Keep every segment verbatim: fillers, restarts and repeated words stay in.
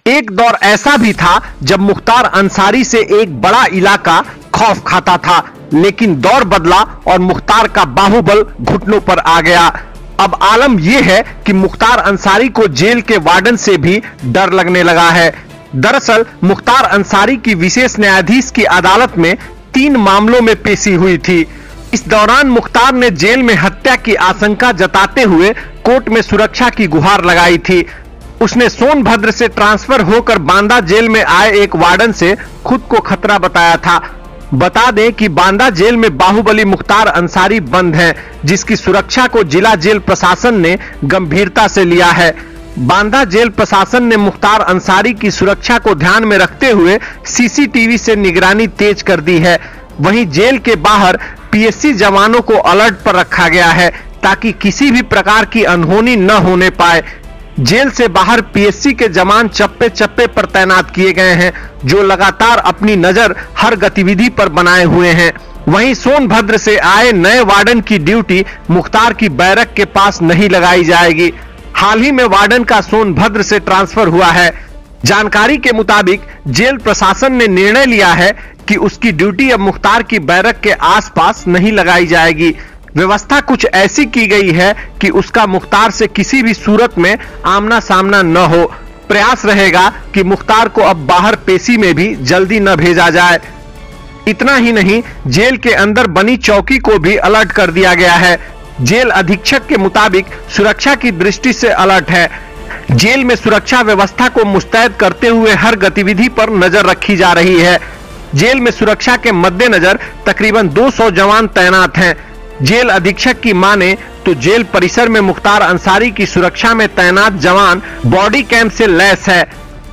एक दौर ऐसा भी था जब मुख्तार अंसारी से एक बड़ा इलाका खौफ खाता था, लेकिन दौर बदला और मुख्तार का बाहुबल घुटनों पर आ गया। अब आलम यह है कि मुख्तार अंसारी को जेल के वार्डन से भी डर लगने लगा है। दरअसल मुख्तार अंसारी की विशेष न्यायाधीश की अदालत में तीन मामलों में पेशी हुई थी। इस दौरान मुख्तार ने जेल में हत्या की आशंका जताते हुए कोर्ट में सुरक्षा की गुहार लगाई थी। उसने सोनभद्र से ट्रांसफर होकर बांदा जेल में आए एक वार्डन से खुद को खतरा बताया था। बता दें कि बांदा जेल में बाहुबली मुख्तार अंसारी बंद है, जिसकी सुरक्षा को जिला जेल प्रशासन ने गंभीरता से लिया है। बांदा जेल प्रशासन ने मुख्तार अंसारी की सुरक्षा को ध्यान में रखते हुए सीसीटीवी से निगरानी तेज कर दी है। वहीं जेल के बाहर पीएससी जवानों को अलर्ट पर रखा गया है ताकि किसी भी प्रकार की अनहोनी न होने पाए। जेल से बाहर पीएससी के जवान चप्पे चप्पे पर तैनात किए गए हैं, जो लगातार अपनी नजर हर गतिविधि पर बनाए हुए हैं। वहीं सोनभद्र से आए नए वार्डन की ड्यूटी मुख्तार की बैरक के पास नहीं लगाई जाएगी। हाल ही में वार्डन का सोनभद्र से ट्रांसफर हुआ है। जानकारी के मुताबिक जेल प्रशासन ने निर्णय लिया है कि उसकी ड्यूटी अब मुख्तार की बैरक के आसपास नहीं लगाई जाएगी। व्यवस्था कुछ ऐसी की गई है कि उसका मुख्तार से किसी भी सूरत में आमना सामना न हो। प्रयास रहेगा कि मुख्तार को अब बाहर पेशी में भी जल्दी न भेजा जाए। इतना ही नहीं, जेल के अंदर बनी चौकी को भी अलर्ट कर दिया गया है। जेल अधीक्षक के मुताबिक सुरक्षा की दृष्टि से अलर्ट है। जेल में सुरक्षा व्यवस्था को मुस्तैद करते हुए हर गतिविधि पर नजर रखी जा रही है। जेल में सुरक्षा के मद्देनजर तकरीबन दो सौ जवान तैनात हैं। जेल अधीक्षक की माने तो जेल परिसर में मुख्तार अंसारी की सुरक्षा में तैनात जवान बॉडी कैम से लैस है।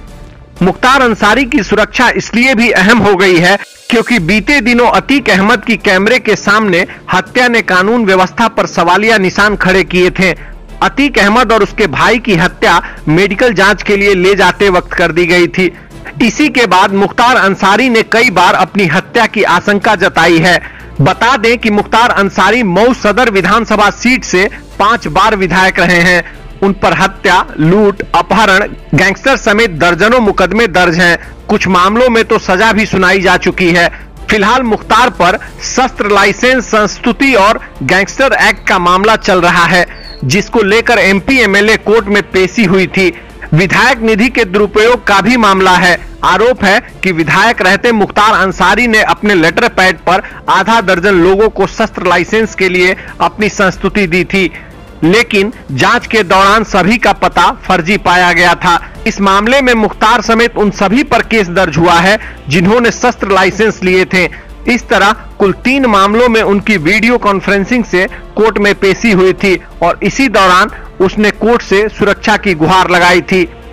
मुख्तार अंसारी की सुरक्षा इसलिए भी अहम हो गई है क्योंकि बीते दिनों अतीक अहमद की कैमरे के सामने हत्या ने कानून व्यवस्था पर सवालिया निशान खड़े किए थे। अतीक अहमद और उसके भाई की हत्या मेडिकल जांच के लिए ले जाते वक्त कर दी गई थी। इसी के बाद मुख्तार अंसारी ने कई बार अपनी हत्या की आशंका जताई है। बता दें कि मुख्तार अंसारी मऊ सदर विधानसभा सीट से पांच बार विधायक रहे हैं। उन पर हत्या, लूट, अपहरण, गैंगस्टर समेत दर्जनों मुकदमे दर्ज हैं। कुछ मामलों में तो सजा भी सुनाई जा चुकी है। फिलहाल मुख्तार पर शस्त्र लाइसेंस संस्तुति और गैंगस्टर एक्ट का मामला चल रहा है, जिसको लेकर एमपी एमएलए कोर्ट में पेशी हुई थी। विधायक निधि के दुरुपयोग का भी मामला है। आरोप है कि विधायक रहते मुख्तार अंसारी ने अपने लेटर पैड पर आधा दर्जन लोगों को शस्त्र लाइसेंस के लिए अपनी संस्तुति दी थी, लेकिन जांच के दौरान सभी का पता फर्जी पाया गया था। इस मामले में मुख्तार समेत उन सभी पर केस दर्ज हुआ है जिन्होंने शस्त्र लाइसेंस लिए थे। इस तरह कुल तीन मामलों में उनकी वीडियो कॉन्फ्रेंसिंग से कोर्ट में पेशी हुई थी और इसी दौरान उसने कोर्ट से सुरक्षा की गुहार लगाई थी।